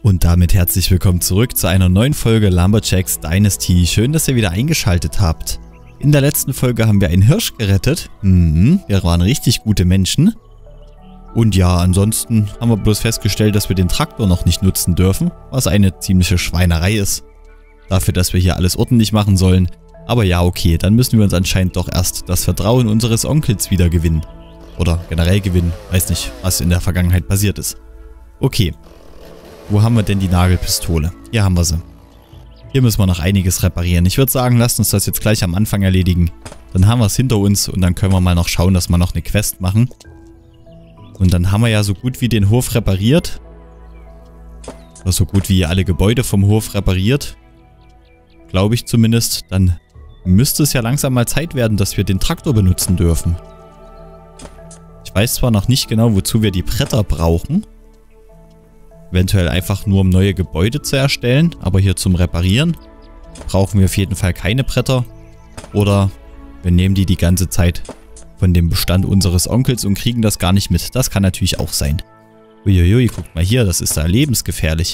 Und damit herzlich willkommen zurück zu einer neuen Folge Lumberjacks Dynasty. Schön, dass ihr wieder eingeschaltet habt. In der letzten Folge haben wir einen Hirsch gerettet. Wir waren richtig gute Menschen. Und ja, ansonsten haben wir bloß festgestellt, dass wir den Traktor noch nicht nutzen dürfen, was eine ziemliche Schweinerei ist. Dafür, dass wir hier alles ordentlich machen sollen. Aber ja, okay, dann müssen wir uns anscheinend doch erst das Vertrauen unseres Onkels wieder gewinnen. Oder generell gewinnen. Weiß nicht, was in der Vergangenheit passiert ist. Okay. Wo haben wir denn die Nagelpistole? Hier haben wir sie. Hier müssen wir noch einiges reparieren. Ich würde sagen, lasst uns das jetzt gleich am Anfang erledigen. Dann haben wir es hinter uns und dann können wir mal noch schauen, dass wir noch eine Quest machen. Und dann haben wir ja so gut wie den Hof repariert. Oder so gut wie alle Gebäude vom Hof repariert. Glaube ich zumindest. Dann müsste es ja langsam mal Zeit werden, dass wir den Traktor benutzen dürfen. Ich weiß zwar noch nicht genau, wozu wir die Bretter brauchen. Eventuell einfach nur, um neue Gebäude zu erstellen. Aber hier zum Reparieren brauchen wir auf jeden Fall keine Bretter. Oder wir nehmen die ganze Zeit von dem Bestand unseres Onkels und kriegen das gar nicht mit. Das kann natürlich auch sein. Uiuiui, guckt mal hier, das ist da lebensgefährlich.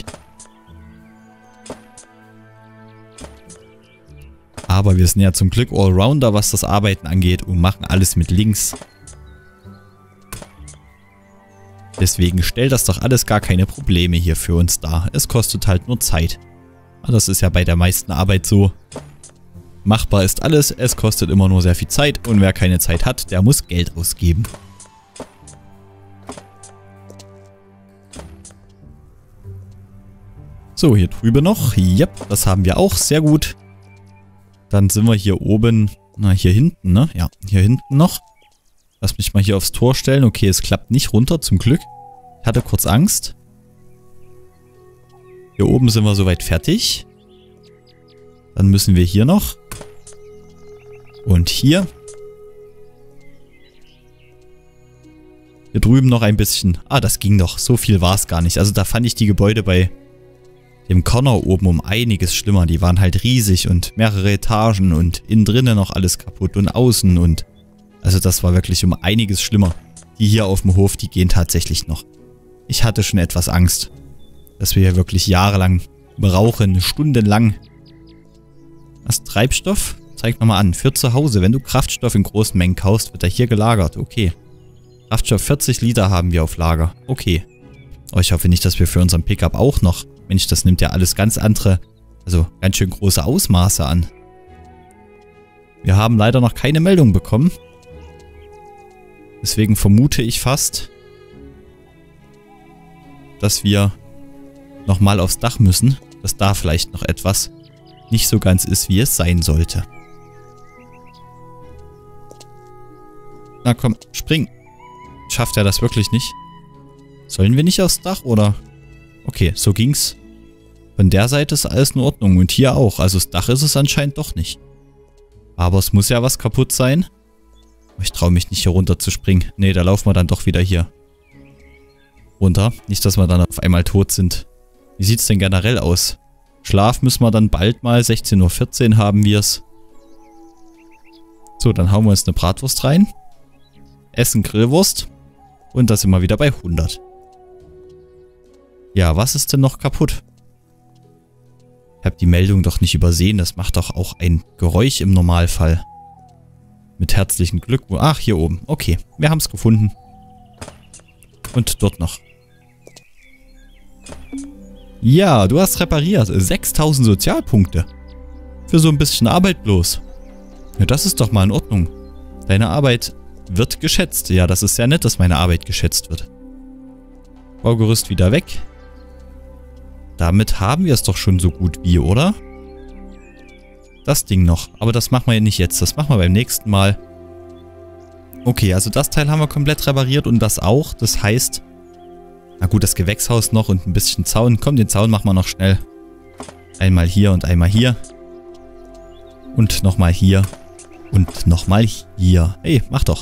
Aber wir sind ja zum Glück Allrounder, was das Arbeiten angeht und machen alles mit links. Deswegen stellt das doch alles gar keine Probleme hier für uns dar. Es kostet halt nur Zeit. Das ist ja bei der meisten Arbeit so. Machbar ist alles, es kostet immer nur sehr viel Zeit und wer keine Zeit hat, der muss Geld ausgeben. So, hier drüben noch. Yep, das haben wir auch. Sehr gut. Dann sind wir hier oben, na hier hinten, ne? Ja, hier hinten noch. Lass mich mal hier aufs Tor stellen. Okay, es klappt nicht runter, zum Glück. Ich hatte kurz Angst. Hier oben sind wir soweit fertig. Dann müssen wir hier noch. Und hier. Hier drüben noch ein bisschen. Ah, das ging doch. So viel war es gar nicht. Also da fand ich die Gebäude bei dem Corner oben um einiges schlimmer. Die waren halt riesig und mehrere Etagen und innen drinnen noch alles kaputt und außen und... Also das war wirklich um einiges schlimmer. Die hier auf dem Hof, die gehen tatsächlich noch. Ich hatte schon etwas Angst, dass wir hier wirklich jahrelang brauchen, stundenlang. Was, Treibstoff? Zeig nochmal an. Für zu Hause, wenn du Kraftstoff in großen Mengen kaufst, wird er hier gelagert. Okay. Kraftstoff 40 Liter haben wir auf Lager. Okay. Aber ich hoffe nicht, dass wir für unseren Pickup auch noch... Mensch, das nimmt ja alles ganz andere, also ganz schön große Ausmaße an. Wir haben leider noch keine Meldung bekommen. Deswegen vermute ich fast, dass wir nochmal aufs Dach müssen, dass da vielleicht noch etwas nicht so ganz ist, wie es sein sollte. Na komm, spring. Schafft er das wirklich nicht? Sollen wir nicht aufs Dach, oder? Okay, so ging's. Von der Seite ist alles in Ordnung und hier auch. Also das Dach ist es anscheinend doch nicht. Aber es muss ja was kaputt sein. Ich traue mich nicht hier runter zu springen. Nee, da laufen wir dann doch wieder hier runter. Nicht, dass wir dann auf einmal tot sind. Wie sieht es denn generell aus? Schlaf müssen wir dann bald mal. 16:14 Uhr haben wir es. So, dann hauen wir uns eine Bratwurst rein. Essen Grillwurst. Und da sind wir wieder bei 100. Ja, was ist denn noch kaputt? Ich habe die Meldung doch nicht übersehen. Das macht doch auch ein Geräusch im Normalfall. Mit herzlichen Glückwunsch. Ach, hier oben. Okay, wir haben es gefunden. Und dort noch. Ja, du hast repariert. 6000 Sozialpunkte. Für so ein bisschen Arbeit bloß. Ja, das ist doch mal in Ordnung. Deine Arbeit wird geschätzt. Ja, das ist sehr nett, dass meine Arbeit geschätzt wird. Baugerüst wieder weg. Damit haben wir es doch schon so gut wie, oder? Das Ding noch. Aber das machen wir ja nicht jetzt. Das machen wir beim nächsten Mal. Okay, also das Teil haben wir komplett repariert und das auch. Das heißt, na gut, das Gewächshaus noch und ein bisschen Zaun. Komm, den Zaun machen wir noch schnell. Einmal hier und einmal hier. Und nochmal hier. Und nochmal hier. Hey, mach doch.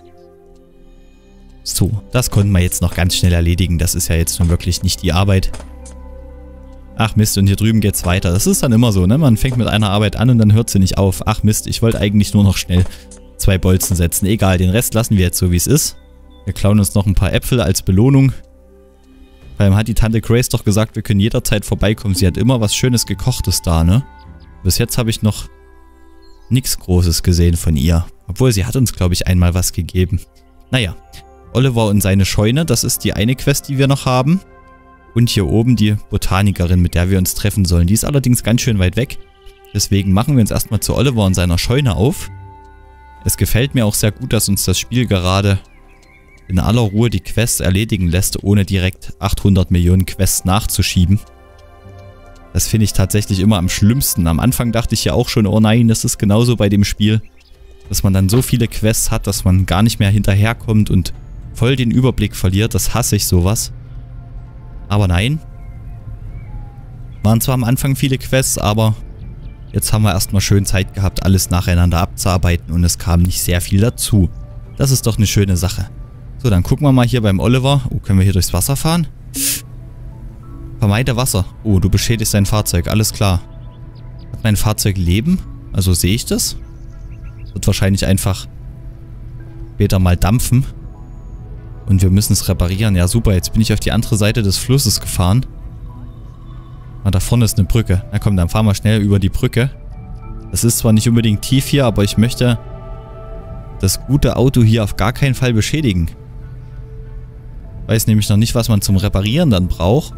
So, das konnten wir jetzt noch ganz schnell erledigen. Das ist ja jetzt nun wirklich nicht die Arbeit. Ach Mist, und hier drüben geht's weiter. Das ist dann immer so, ne? Man fängt mit einer Arbeit an und dann hört sie nicht auf. Ach Mist, ich wollte eigentlich nur noch schnell 2 Bolzen setzen. Egal, den Rest lassen wir jetzt so, wie es ist. Wir klauen uns noch ein paar Äpfel als Belohnung. Vor allem hat die Tante Grace doch gesagt, wir können jederzeit vorbeikommen. Sie hat immer was Schönes Gekochtes da, ne? Bis jetzt habe ich noch nichts Großes gesehen von ihr. Obwohl, sie hat uns, glaube ich, einmal was gegeben. Naja, Oliver und seine Scheune, das ist die eine Quest, die wir noch haben. Und hier oben die Botanikerin, mit der wir uns treffen sollen. Die ist allerdings ganz schön weit weg. Deswegen machen wir uns erstmal zu Oliver und seiner Scheune auf. Es gefällt mir auch sehr gut, dass uns das Spiel gerade in aller Ruhe die Quests erledigen lässt, ohne direkt 800 Millionen Quests nachzuschieben. Das finde ich tatsächlich immer am schlimmsten. Am Anfang dachte ich ja auch schon, oh nein, das ist genauso bei dem Spiel, dass man dann so viele Quests hat, dass man gar nicht mehr hinterherkommt und voll den Überblick verliert. Das hasse ich sowas. Aber nein. Waren zwar am Anfang viele Quests, aber jetzt haben wir erstmal schön Zeit gehabt, alles nacheinander abzuarbeiten und es kam nicht sehr viel dazu. Das ist doch eine schöne Sache. So, dann gucken wir mal hier beim Oliver. Oh, können wir hier durchs Wasser fahren? Vermeide Wasser. Oh, du beschädigst dein Fahrzeug. Alles klar. Hat mein Fahrzeug Leben? Also sehe ich das? Wird wahrscheinlich einfach später mal dampfen. Und wir müssen es reparieren. Ja, super. Jetzt bin ich auf die andere Seite des Flusses gefahren. Ah, da vorne ist eine Brücke. Na komm, dann fahren wir schnell über die Brücke. Das ist zwar nicht unbedingt tief hier, aber ich möchte das gute Auto hier auf gar keinen Fall beschädigen. Weiß nämlich noch nicht, was man zum Reparieren dann braucht.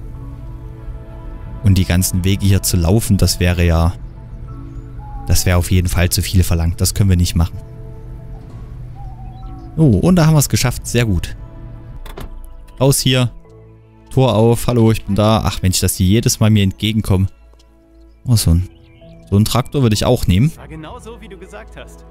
Und die ganzen Wege hier zu laufen, das wäre ja... Das wäre auf jeden Fall zu viel verlangt. Das können wir nicht machen. Oh, und da haben wir es geschafft. Sehr gut. Raus hier. Tor auf. Hallo, ich bin da. Ach Mensch, dass die jedes Mal mir entgegenkommen. Oh, so ein Traktor würde ich auch nehmen. War genau so, wie du gesagt hast.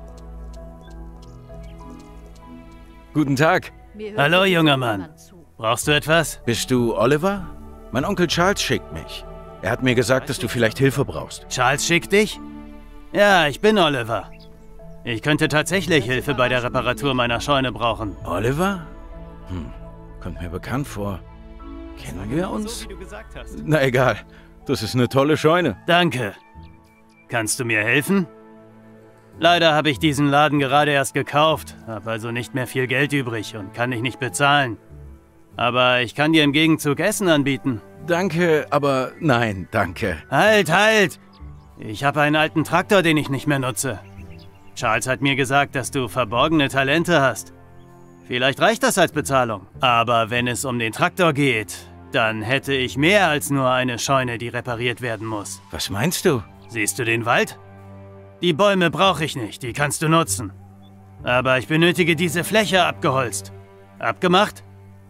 Guten Tag. Hallo, junger Mann. Brauchst du etwas? Bist du Oliver? Mein Onkel Charles schickt mich. Er hat mir gesagt, dass du vielleicht Hilfe brauchst. Charles schickt dich? Ja, ich bin Oliver. Ich könnte tatsächlich Hilfe bei der Reparatur meiner Scheune brauchen. Oliver? Kommt mir bekannt vor. Kennen wir uns? So, wie du gesagt hast. Na egal. Das ist eine tolle Scheune. Danke. Kannst du mir helfen? Leider habe ich diesen Laden gerade erst gekauft, habe also nicht mehr viel Geld übrig und kann dich nicht bezahlen. Aber ich kann dir im Gegenzug Essen anbieten. Danke, aber nein, danke. Halt, halt! Ich habe einen alten Traktor, den ich nicht mehr nutze. Charles hat mir gesagt, dass du verborgene Talente hast. Vielleicht reicht das als Bezahlung. Aber wenn es um den Traktor geht, dann hätte ich mehr als nur eine Scheune, die repariert werden muss. Was meinst du? Siehst du den Wald? Die Bäume brauche ich nicht, die kannst du nutzen. Aber ich benötige diese Fläche abgeholzt. Abgemacht?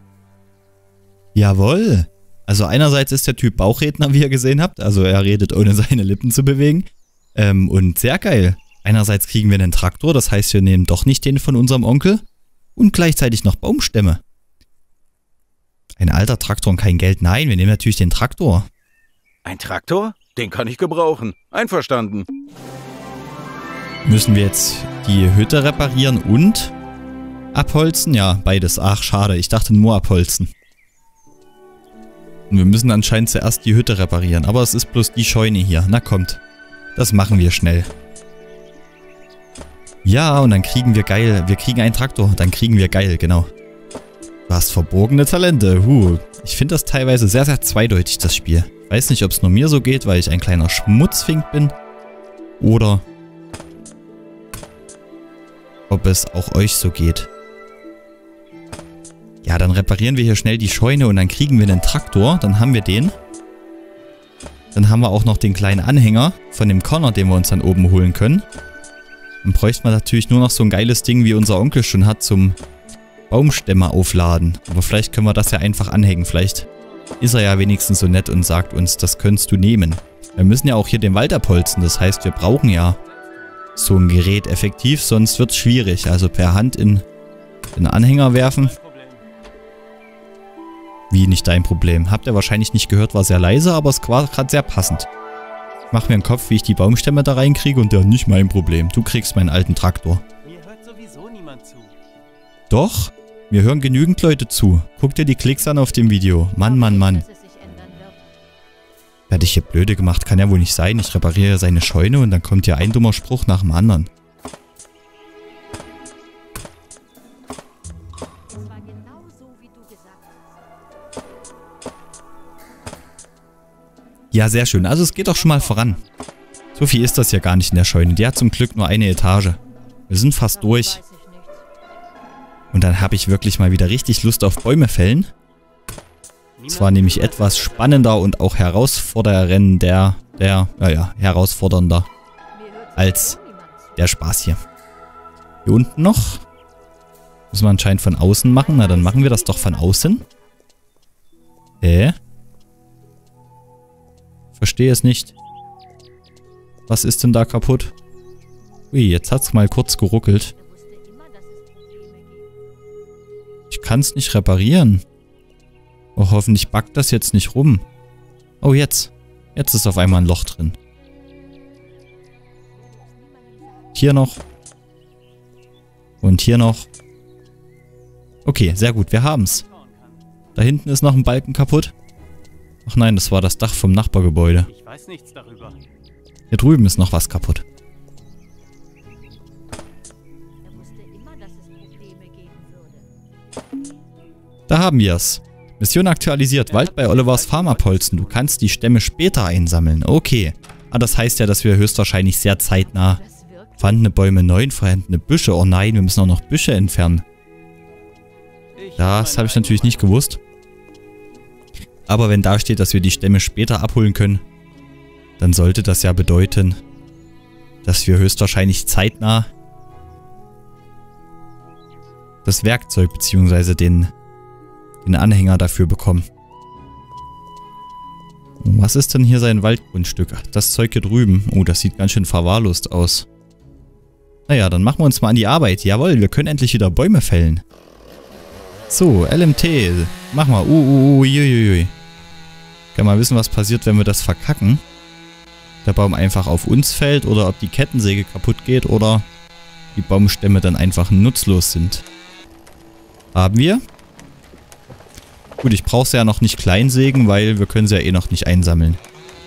Jawohl. Also einerseits ist der Typ Bauchredner, wie ihr gesehen habt. Also er redet, ohne seine Lippen zu bewegen. Und sehr geil. Einerseits kriegen wir einen Traktor, das heißt, wir nehmen doch nicht den von unserem Onkel. Und gleichzeitig noch Baumstämme. Ein alter Traktor und kein Geld. Nein, wir nehmen natürlich den Traktor. Ein Traktor? Den kann ich gebrauchen. Einverstanden. Müssen wir jetzt die Hütte reparieren und abholzen? Ja, beides. Ach, schade. Ich dachte nur abholzen. Und wir müssen anscheinend zuerst die Hütte reparieren. Aber es ist bloß die Scheune hier. Na kommt. Das machen wir schnell. Ja, und dann kriegen wir geil. Wir kriegen einen Traktor. Dann kriegen wir geil, genau. Du hast verborgene Talente. Ich finde das teilweise sehr, sehr zweideutig, das Spiel. Ich weiß nicht, ob es nur mir so geht, weil ich ein kleiner Schmutzfink bin. Oder ob es auch euch so geht. Ja, dann reparieren wir hier schnell die Scheune und dann kriegen wir den Traktor. Dann haben wir den. Dann haben wir auch noch den kleinen Anhänger von dem Connor, den wir uns dann oben holen können. Dann bräuchten wir natürlich nur noch so ein geiles Ding, wie unser Onkel schon hat, zum Baumstämme aufladen. Aber vielleicht können wir das ja einfach anhängen. Vielleicht ist er ja wenigstens so nett und sagt uns, das könntest du nehmen. Wir müssen ja auch hier den Wald abholzen. Das heißt, wir brauchen ja so ein Gerät effektiv, sonst wird es schwierig. Also per Hand in den Anhänger werfen. Wie nicht dein Problem? Habt ihr wahrscheinlich nicht gehört, war sehr leise, aber es war gerade sehr passend. Ich mache mir einen Kopf, wie ich die Baumstämme da reinkriege und der nicht mein Problem. Du kriegst meinen alten Traktor. Mir hört sowieso niemand zu. Doch, mir hören genügend Leute zu. Guck dir die Klicks an auf dem Video. Mann, Mann, Mann. Werde ich hier blöde gemacht? Kann ja wohl nicht sein. Ich repariere seine Scheune und dann kommt hier ein dummer Spruch nach dem anderen. Ja, sehr schön. Also es geht doch schon mal voran. So viel ist das ja gar nicht in der Scheune. Die hat zum Glück nur eine Etage. Wir sind fast durch. Und dann habe ich wirklich mal wieder richtig Lust auf Bäume fällen. Es war nämlich etwas spannender und auch herausfordernder als der Spaß hier. Hier unten noch. Müssen wir anscheinend von außen machen. Na, dann machen wir das doch von außen. Verstehe es nicht. Was ist denn da kaputt? Ui, jetzt hat es mal kurz geruckelt. Ich kann es nicht reparieren. Oh, hoffentlich backt das jetzt nicht rum. Oh, jetzt. Jetzt ist auf einmal ein Loch drin. Hier noch. Und hier noch. Okay, sehr gut, wir haben's. Da hinten ist noch ein Balken kaputt. Ach nein, das war das Dach vom Nachbargebäude. Ich weiß nichts darüber. Hier drüben ist noch was kaputt. Da haben wir es. Mission aktualisiert. Wald bei Olivers Farm abholzen. Du kannst die Stämme später einsammeln. Okay. Aber das heißt ja, dass wir höchstwahrscheinlich sehr zeitnah vorhandene Bäume, 9 vorhandene Büsche. Oh nein, wir müssen auch noch Büsche entfernen. Das habe ich natürlich nicht gewusst. Aber wenn da steht, dass wir die Stämme später abholen können, dann sollte das ja bedeuten, dass wir höchstwahrscheinlich zeitnah das Werkzeug bzw. den Anhänger dafür bekommen. Was ist denn hier sein Waldgrundstück? Ach, das Zeug hier drüben. Oh, das sieht ganz schön verwahrlost aus. Naja, dann machen wir uns mal an die Arbeit. Jawohl, wir können endlich wieder Bäume fällen. So, LMT. Mach mal. Uiuiui. Kann mal wissen, was passiert, wenn wir das verkacken. Der Baum einfach auf uns fällt oder ob die Kettensäge kaputt geht oder die Baumstämme dann einfach nutzlos sind. Haben wir. Gut, ich brauche sie ja noch nicht kleinsägen, weil wir können sie ja eh noch nicht einsammeln.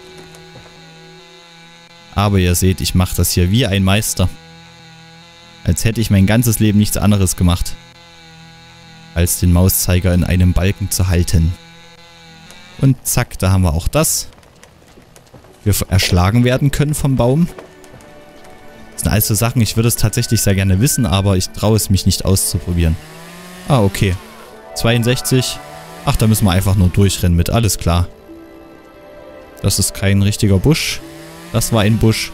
Aber ihr seht, ich mache das hier wie ein Meister. Als hätte ich mein ganzes Leben nichts anderes gemacht, als den Mauszeiger in einem Balken zu halten. Und zack, da haben wir auch das. Wir erschlagen werden können vom Baum. Das sind alles so Sachen, ich würde es tatsächlich sehr gerne wissen, aber ich traue es mich nicht auszuprobieren. Ah, okay. 62. Ach, da müssen wir einfach nur durchrennen mit, alles klar. Das ist kein richtiger Busch. Das war ein Busch.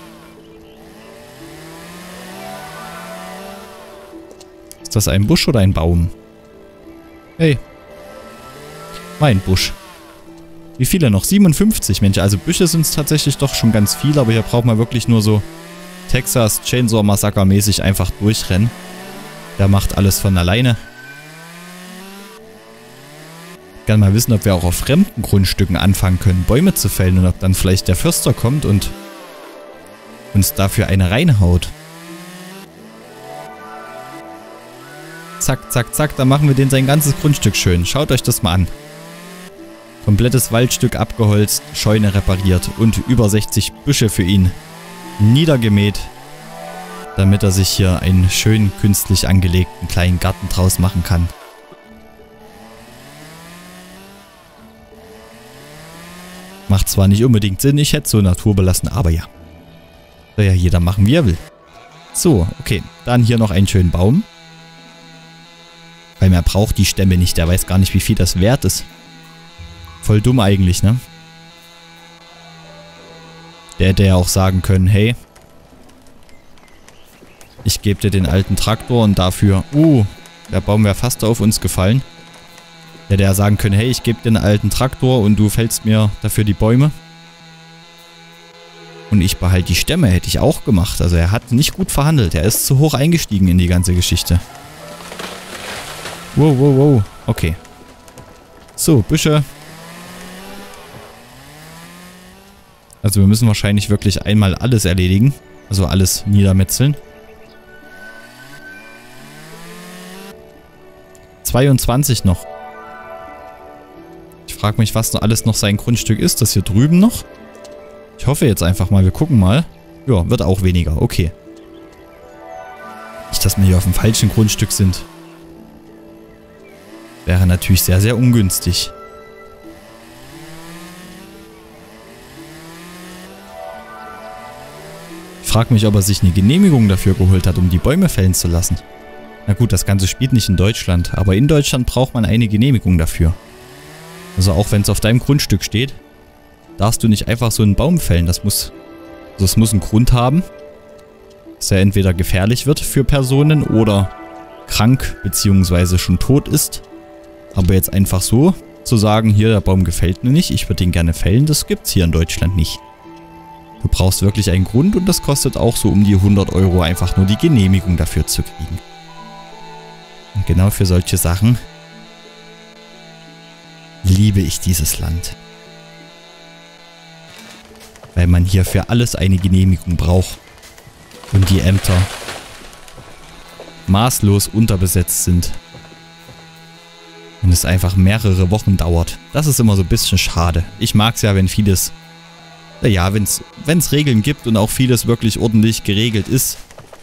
Ist das ein Busch oder ein Baum? Hey. Mein Busch. Wie viele noch? 57, Mensch. Also Büsche sind es tatsächlich doch schon ganz viele, aber hier braucht man wirklich nur so Texas Chainsaw Massacre mäßig einfach durchrennen. Der macht alles von alleine. Gerne mal wissen, ob wir auch auf fremden Grundstücken anfangen können, Bäume zu fällen und ob dann vielleicht der Förster kommt und uns dafür eine reinhaut. Zack, zack, zack, dann machen wir den sein ganzes Grundstück schön. Schaut euch das mal an. Komplettes Waldstück abgeholzt, Scheune repariert und über 60 Büsche für ihn niedergemäht, damit er sich hier einen schön künstlich angelegten kleinen Garten draus machen kann. Macht zwar nicht unbedingt Sinn, ich hätte so naturbelassen, aber ja. Soll ja jeder machen, wie er will. So, okay. Dann hier noch einen schönen Baum. Weil mehr braucht die Stämme nicht, der weiß gar nicht, wie viel das wert ist. Voll dumm eigentlich, ne? Der hätte ja auch sagen können, hey, ich gebe dir den alten Traktor und dafür, der Baum wäre fast auf uns gefallen. Der hätte ja sagen können, hey, ich gebe dir den alten Traktor und du fällst mir dafür die Bäume. Und ich behalte die Stämme, hätte ich auch gemacht. Also er hat nicht gut verhandelt, er ist zu hoch eingestiegen in die ganze Geschichte. Wow, wow, wow. Okay. So, Büsche. Also wir müssen wahrscheinlich wirklich einmal alles erledigen. Also alles niedermetzeln. 22 noch. Ich frage mich, was noch alles noch sein Grundstück ist. Das hier drüben noch? Ich hoffe jetzt einfach mal. Wir gucken mal. Ja, wird auch weniger. Okay. Nicht, dass wir hier auf dem falschen Grundstück sind. Wäre natürlich sehr, sehr ungünstig. frage mich, ob er sich eine Genehmigung dafür geholt hat, um die Bäume fällen zu lassen. Na gut, das Ganze spielt nicht in Deutschland, aber in Deutschland braucht man eine Genehmigung dafür. Also auch wenn es auf deinem Grundstück steht, darfst du nicht einfach so einen Baum fällen. Das muss einen Grund haben, dass er entweder gefährlich wird für Personen oder krank bzw. schon tot ist. Aber jetzt einfach so zu sagen, hier, der Baum gefällt mir nicht, ich würde ihn gerne fällen, das gibt's hier in Deutschland nicht. Du brauchst wirklich einen Grund und das kostet auch so um die 100 € einfach nur die Genehmigung dafür zu kriegen. Und genau für solche Sachen liebe ich dieses Land. Weil man hier für alles eine Genehmigung braucht. Und die Ämter maßlos unterbesetzt sind. Und es einfach mehrere Wochen dauert. Das ist immer so ein bisschen schade. Ich mag es ja, wenn vieles, naja, wenn es Regeln gibt und auch vieles wirklich ordentlich geregelt ist.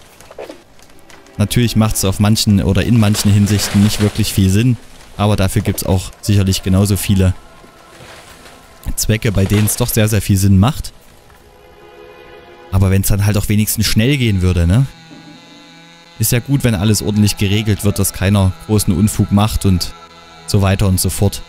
Natürlich macht es auf manchen oder in manchen Hinsichten nicht wirklich viel Sinn. Aber dafür gibt es auch sicherlich genauso viele Zwecke, bei denen es doch sehr, sehr viel Sinn macht. Aber wenn es dann halt auch wenigstens schnell gehen würde, ne? Ist ja gut, wenn alles ordentlich geregelt wird, dass keiner großen Unfug macht und so weiter und so fort.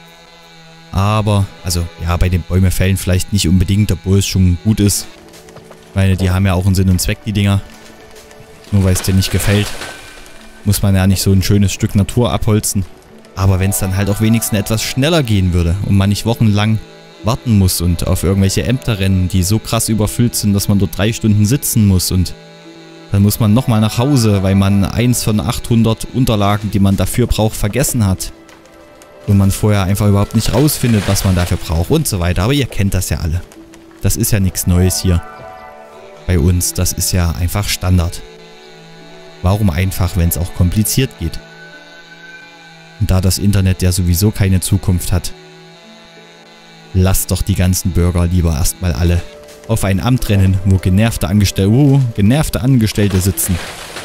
Aber, also, ja, bei den Bäume fällen vielleicht nicht unbedingt, obwohl es schon gut ist. Ich meine, die haben ja auch einen Sinn und Zweck, die Dinger. Nur weil es dir nicht gefällt, muss man ja nicht so ein schönes Stück Natur abholzen. Aber wenn es dann halt auch wenigstens etwas schneller gehen würde und man nicht wochenlang warten muss und auf irgendwelche Ämter rennen, die so krass überfüllt sind, dass man dort 3 Stunden sitzen muss und dann muss man nochmal nach Hause, weil man 1 von 800 Unterlagen, die man dafür braucht, vergessen hat. Und man vorher einfach überhaupt nicht rausfindet, was man dafür braucht und so weiter. Aber ihr kennt das ja alle. Das ist ja nichts Neues hier bei uns. Das ist ja einfach Standard. Warum einfach, wenn es auch kompliziert geht? Und da das Internet ja sowieso keine Zukunft hat, lasst doch die ganzen Bürger lieber erstmal alle auf ein Amt rennen, wo genervte Angestellte sitzen.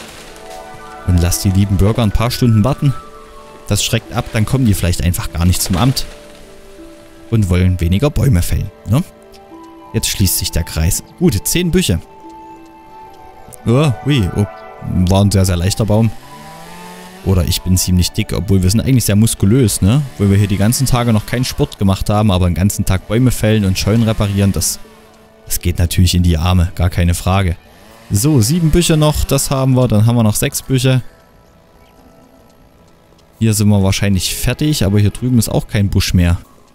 Und lasst die lieben Bürger ein paar Stunden warten. Das schreckt ab, dann kommen die vielleicht einfach gar nicht zum Amt. Und wollen weniger Bäume fällen, ne? Jetzt schließt sich der Kreis. Gut, 10 Büsche. Oh, ui, oh, war ein sehr, sehr leichter Baum. Oder ich bin ziemlich dick, obwohl wir sind eigentlich sehr muskulös, ne? Weil wir hier die ganzen Tage noch keinen Sport gemacht haben, aber den ganzen Tag Bäume fällen und Scheunen reparieren, das geht natürlich in die Arme, gar keine Frage. So, 7 Büsche noch, das haben wir, dann haben wir noch 6 Büsche. Hier sind wir wahrscheinlich fertig, aber hier drüben ist auch kein Busch mehr.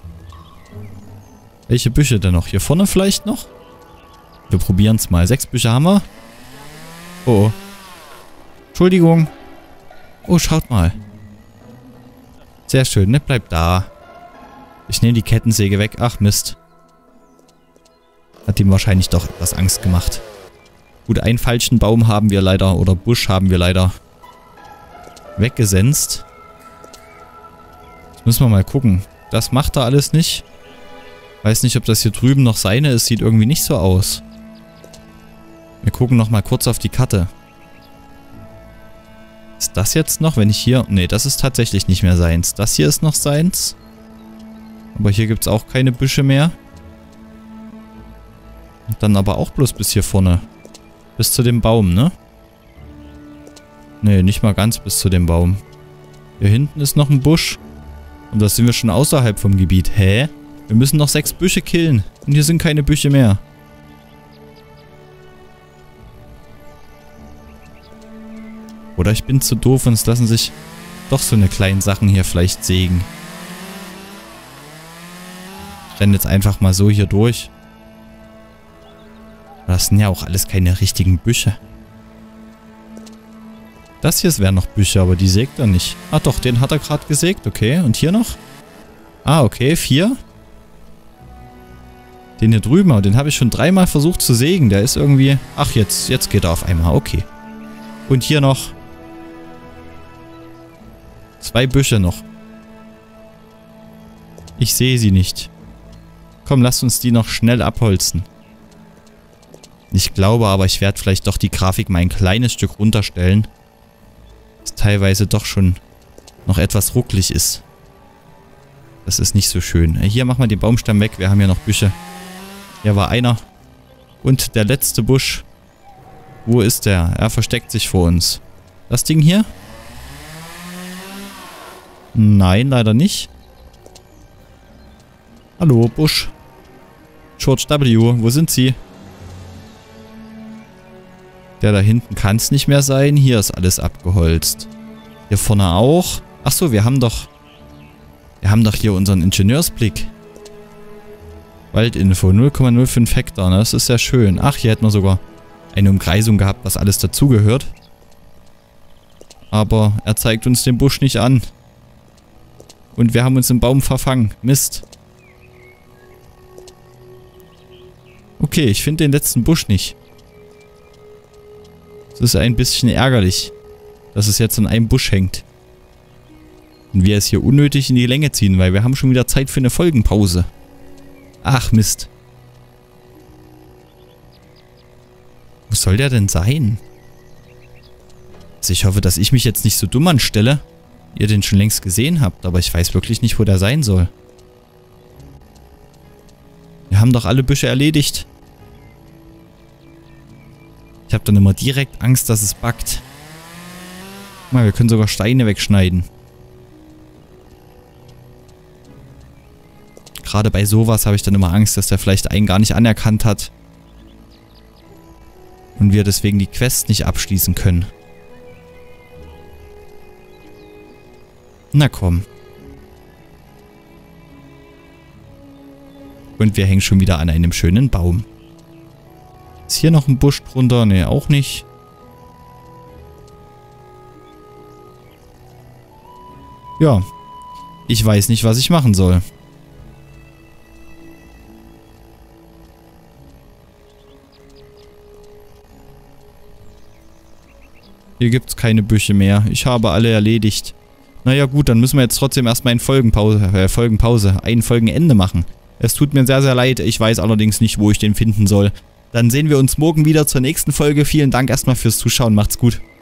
Welche Büsche denn noch? Hier vorne vielleicht noch? Wir probieren es mal. 6 Büsche haben wir. Oh, oh. Entschuldigung. Oh, schaut mal. Sehr schön, ne? Bleibt da. Ich nehme die Kettensäge weg. Ach, Mist. Hat ihm wahrscheinlich doch etwas Angst gemacht. Gut, einen falschen Baum haben wir leider, oder Busch haben wir leider weggesenzt. Jetzt müssen wir mal gucken. Das macht er alles nicht. Weiß nicht, ob das hier drüben noch seine ist. Sieht irgendwie nicht so aus. Wir gucken noch mal kurz auf die Karte. Ist das jetzt noch, wenn ich hier... Ne, das ist tatsächlich nicht mehr seins. Das hier ist noch seins. Aber hier gibt es auch keine Büsche mehr. Und dann aber auch bloß bis hier vorne. Bis zu dem Baum, ne? Ne, nicht mal ganz bis zu dem Baum. Hier hinten ist noch ein Busch. Und da sind wir schon außerhalb vom Gebiet. Hä? Wir müssen noch 6 Büsche killen. Und hier sind keine Büsche mehr. Oder ich bin zu doof und es lassen sich doch so eine kleinen Sachen hier vielleicht sägen. Ich renne jetzt einfach mal so hier durch. Das sind ja auch alles keine richtigen Büsche. Das hier wären noch Büsche, aber die sägt er nicht. Ah doch, den hat er gerade gesägt. Okay, und hier noch? Ah, okay, 4. Den hier drüben, aber den habe ich schon 3-mal versucht zu sägen. Der ist irgendwie... Ach, jetzt geht er auf einmal. Okay. Und hier noch 2 Büsche noch. Ich sehe sie nicht. Komm, lasst uns die noch schnell abholzen. Ich glaube aber, ich werde vielleicht doch die Grafik mal ein kleines Stück runterstellen. Das teilweise doch schon noch etwas rucklig ist. Das ist nicht so schön. Hier machen wir den Baumstamm weg. Wir haben ja noch Büsche. Hier war einer. Und der letzte Busch. Wo ist der? Er versteckt sich vor uns. Das Ding hier? Nein, leider nicht. Hallo, Busch. George W., wo sind Sie? Der da hinten kann es nicht mehr sein. Hier ist alles abgeholzt. Hier vorne auch. Achso, wir haben doch hier unseren Ingenieursblick. Waldinfo, 0,05 Hektar, ne? Das ist sehr schön. Ach, hier hätten wir sogar eine Umkreisung gehabt, was alles dazugehört. Aber er zeigt uns den Busch nicht an. Und wir haben uns im Baum verfangen. Mist. Okay, ich finde den letzten Busch nicht. Das ist ein bisschen ärgerlich, dass es jetzt an einem Busch hängt. Und wir es hier unnötig in die Länge ziehen, weil wir haben schon wieder Zeit für eine Folgenpause. Ach Mist. Wo soll der denn sein? Also ich hoffe, dass ich mich jetzt nicht so dumm anstelle. Ihr den schon längst gesehen habt, aber ich weiß wirklich nicht, wo der sein soll. Wir haben doch alle Büsche erledigt. Ich habe dann immer direkt Angst, dass es buggt. Guck mal, wir können sogar Steine wegschneiden. Gerade bei sowas habe ich dann immer Angst, dass der vielleicht einen gar nicht anerkannt hat. Und wir deswegen die Quest nicht abschließen können. Na komm. Und wir hängen schon wieder an einem schönen Baum. Ist hier noch ein Busch drunter? Ne, auch nicht. Ja. Ich weiß nicht, was ich machen soll. Hier gibt es keine Büsche mehr. Ich habe alle erledigt. Naja gut, dann müssen wir jetzt trotzdem erstmal ein Folgenende machen. Es tut mir sehr, sehr leid. Ich weiß allerdings nicht, wo ich den finden soll. Dann sehen wir uns morgen wieder zur nächsten Folge. Vielen Dank erstmal fürs Zuschauen. Macht's gut.